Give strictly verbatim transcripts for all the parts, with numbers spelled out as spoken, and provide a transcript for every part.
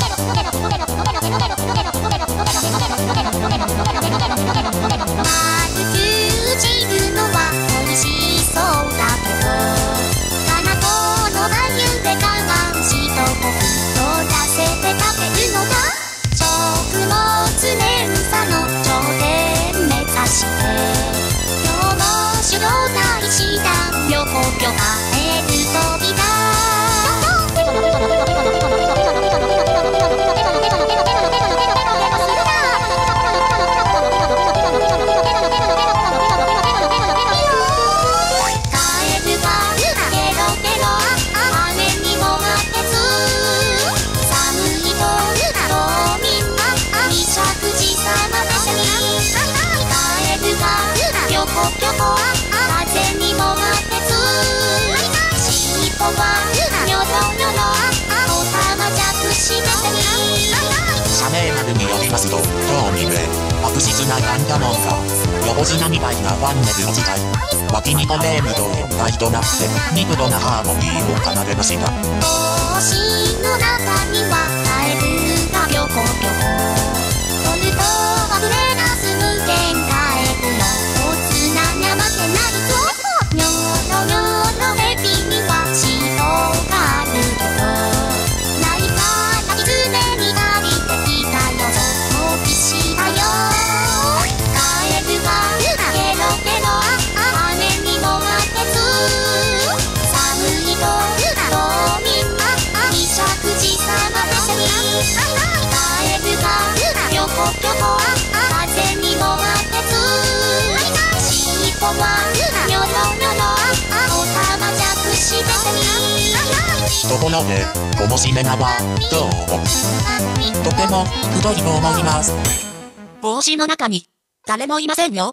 社名丸に呼びますと、興味へ悪質なガンダモンか横綱みたいなファンネルの時代、脇にトレームと変態となってニブドなハーモニーを奏でました。 帽子の中にはカエルがぴょこぴょこ、トルとあふれ出す無限カエルの大綱にゃまってなると、ニョロニョロヘビには血とがあるけど、ないから狐になりてきたよ、そうきしたよ。カエルがケロケロ羽にもがってつ、寒いと道民二尺寺様ですに、カエルがぴょこぴょこ風にもがってつ、尻尾はニョロニョロおたまじゃくしですに。 ところで、おもしめなはどう？とても太いと思います。 帽子の中に誰もいませんよ。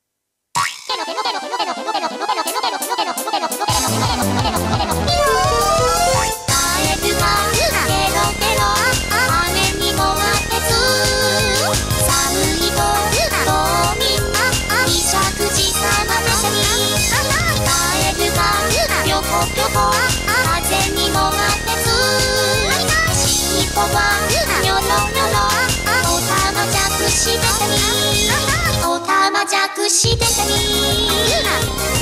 ぴょこ風にもがってつ、尻尾はニョロニョロおたまじゃくしですに、おたまじゃくしですに。